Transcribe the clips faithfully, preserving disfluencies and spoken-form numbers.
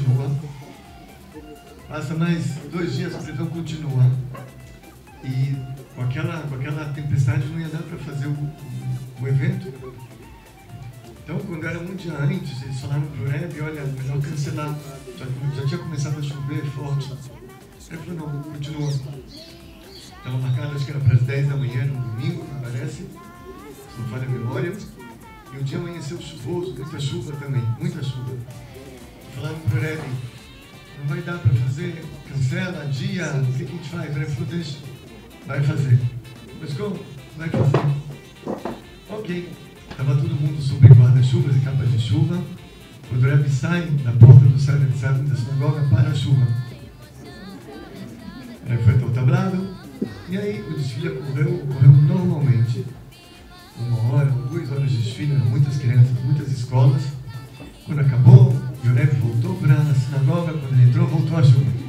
continua. Passa mais dois dias, a prisão continua. E com aquela, com aquela tempestade não ia dar para fazer o, o, o evento. Então, quando era um dia antes, eles falaram para o Rebbe, olha, melhor cancelar. Já, já tinha começado a chover forte. Ele falou, não, continua. Estava marcado, acho que era para as dez da manhã, no domingo, parece, se não falha a memória. E o dia amanheceu chuvoso, muita chuva também, muita chuva. Falaram para o Rebbe, não vai dar para fazer, cancela, dia, o que a gente faz? O Rebbe falou, deixa, vai fazer. Mas como? Vai fazer. Ok. Estava todo mundo sob guarda-chuvas e capas de chuva. Quando o Rebbe sai da porta do Seder da sinagoga, para a chuva. Ele foi até o tablado, e aí o desfile ocorreu, ocorreu normalmente. Uma hora, duas horas de desfile, eram muitas crianças, muitas escolas. Quando acabou, o Rebbe voltou para a sinagoga, quando ele entrou, voltou a chuva.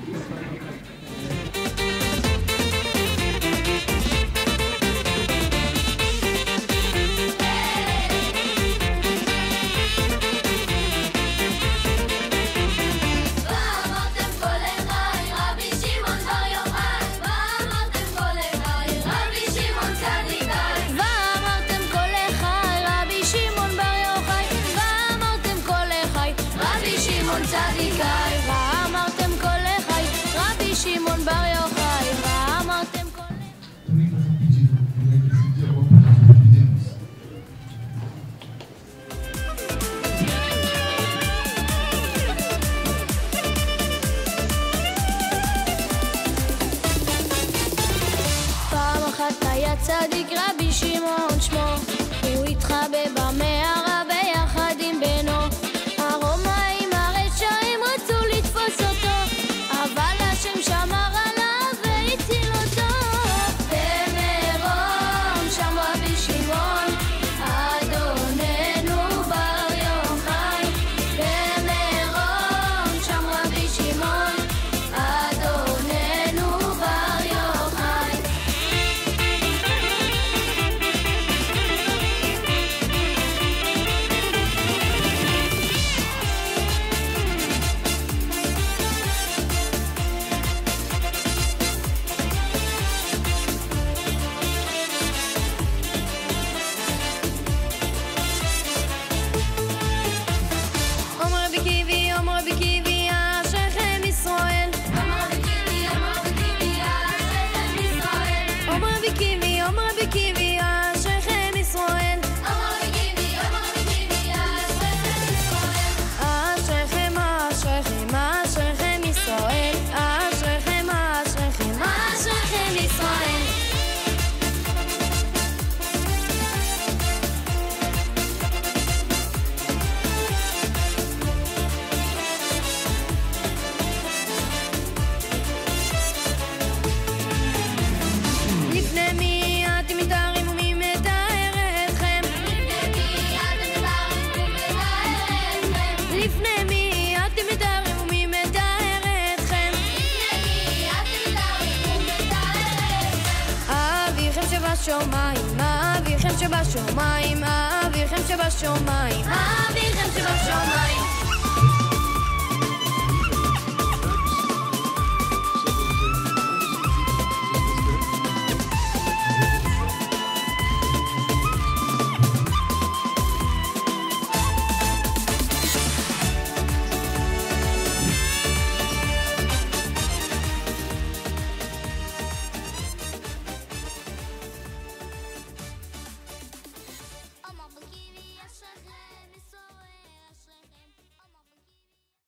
צדיק רבי שמעון שמו, הוא התחבא במערה ביחד עם בנו. הרומאים הרשעים רצו לתפוס אותו, אבל השם שמר עליו והציל אותו. במרום שם רבי שמעון, אדוננו בר יוחאי. במרום שם רבי שמעון, אדוננו בר יוחאי. שבשמיים, אביכם שבשמיים, אביכם שבשמיים, אביכם שבשמיים.